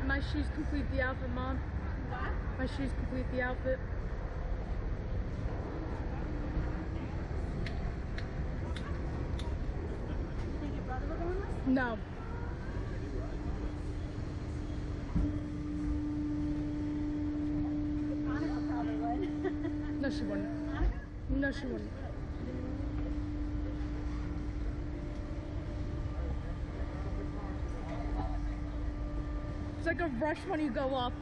My shoes complete the outfit, Mom. What? My shoes complete the outfit. You think your brother will go in this? No. Monica probably would. No, she wouldn't. Monica? No, she wouldn't. It's like a rush when you go up.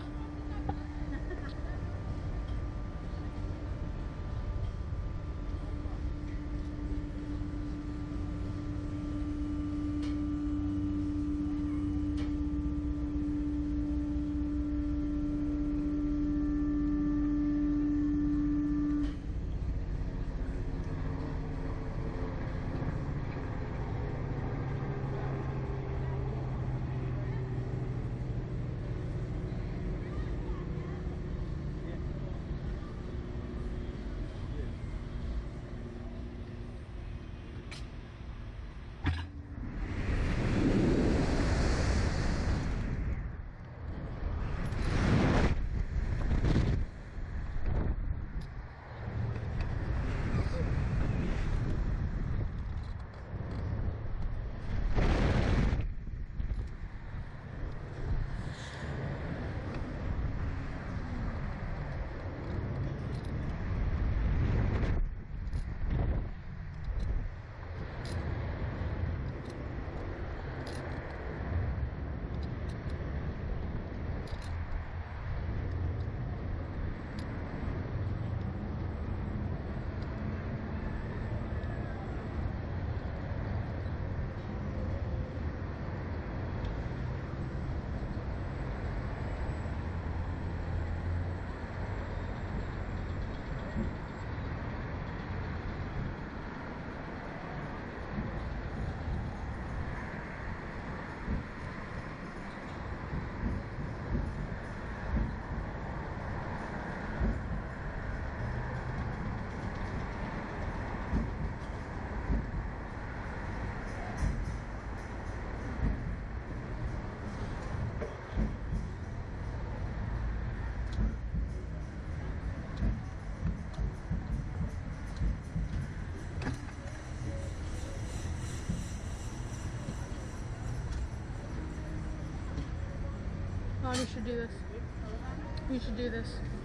Mom, you should do this. You should do this.